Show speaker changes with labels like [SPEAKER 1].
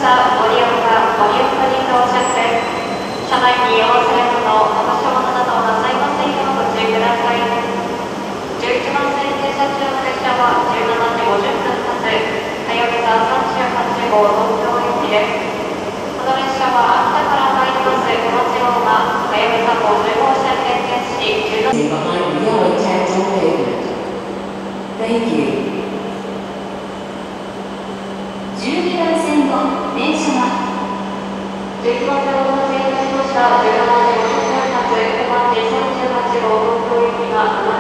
[SPEAKER 1] 車盛岡に到着です。車内にお忘れ物、お召し物などなさいませんようご注意ください。11番線停車中の列車は17時50分発、はやぶさ38号東京行きです。この列車は秋田から参ります小町号がはやぶさ50号車に点検し、
[SPEAKER 2] behind the yellow tagged on pavement. Thank you.
[SPEAKER 3] 12番線の電車は
[SPEAKER 1] 11番線をお待ちいたしました。17時50分発、小町38号東京行きが